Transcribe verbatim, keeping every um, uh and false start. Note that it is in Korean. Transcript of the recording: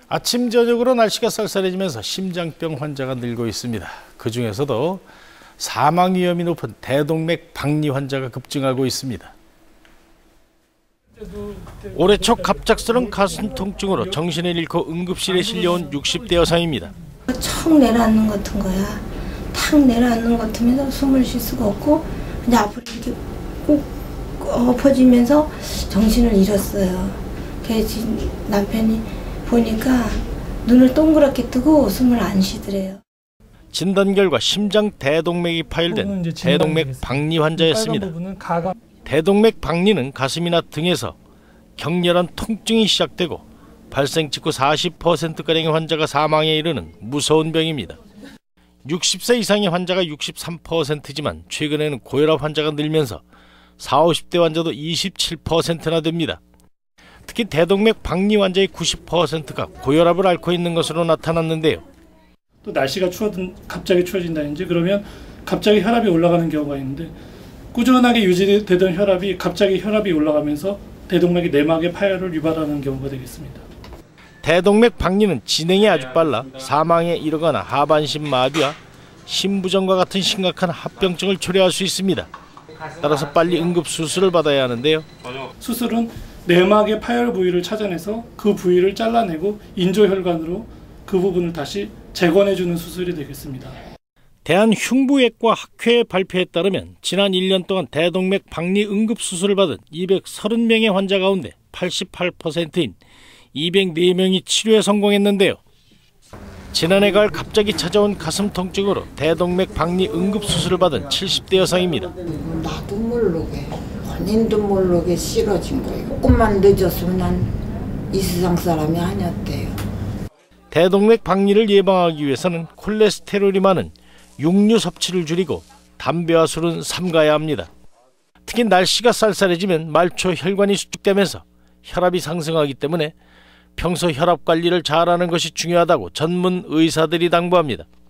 아침 저녁으로 날씨가 쌀쌀해지면서 심장병 환자가 늘고 있습니다. 그중에서도 사망 위험이 높은 대동맥 박리 환자가 급증하고 있습니다. 올해 초 갑작스런 가슴 통증으로 정신을 잃고 응급실에 실려온 육십 대 여성입니다. 척 내려앉는 것 같은 거야. 탁 내려앉는 것 같으면서 숨을 쉴 수가 없고 그냥 앞으로 이렇게 꼭 엎어지면서 정신을 잃었어요. 그래서 남편이 보니까 눈을 동그랗게 뜨고 숨을 안 쉬더래요. 진단 결과 심장 대동맥이 파열된 대동맥 박리 환자였습니다. 대동맥 박리는 가슴이나 등에서 격렬한 통증이 시작되고 발생 직후 사십 퍼센트가량의 환자가 사망에 이르는 무서운 병입니다. 육십 세 이상의 환자가 육십삼 퍼센트지만 최근에는 고혈압 환자가 늘면서 사십, 오십 대 환자도 이십칠 퍼센트나 됩니다. 특히 대동맥 박리 환자의 구십 퍼센트가 고혈압을 앓고 있는 것으로 나타났는데요. 또 날씨가 추워든 갑자기 추워진다든지 그러면 갑자기 혈압이 올라가는 경우가 있는데 꾸준하게 유지되던 혈압이 갑자기 혈압이 올라가면서 대동맥이 내막의 파열을 유발하는 경우가 되겠습니다. 대동맥 박리는 진행이 아주 빨라 사망에 이르거나 하반신 마비와 심부전과 같은 심각한 합병증을 초래할 수 있습니다. 따라서 빨리 응급 수술을 받아야 하는데요. 수술은 내막의 파열 부위를 찾아내서 그 부위를 잘라내고 인조혈관으로 그 부분을 다시 재건해주는 수술이 되겠습니다. 대한흉부외과 학회의 발표에 따르면 지난 일 년 동안 대동맥 박리 응급수술을 받은 이백삼십 명의 환자 가운데 팔십팔 퍼센트인 이백사 명이 치료에 성공했는데요. 지난해 가을 갑자기 찾아온 가슴 통증으로 대동맥 박리 응급수술을 받은 칠십 대 여성입니다. 나도 모르게 본인도 모르게 싫어진 거예요. 조금만 늦었으면 난 이 세상 사람이 아니었대요. 대동맥 박리를 예방하기 위해서는 콜레스테롤이 많은 육류 섭취를 줄이고 담배와 술은 삼가야 합니다. 특히 날씨가 쌀쌀해지면 말초 혈관이 수축되면서 혈압이 상승하기 때문에 평소 혈압 관리를 잘하는 것이 중요하다고 전문 의사들이 당부합니다.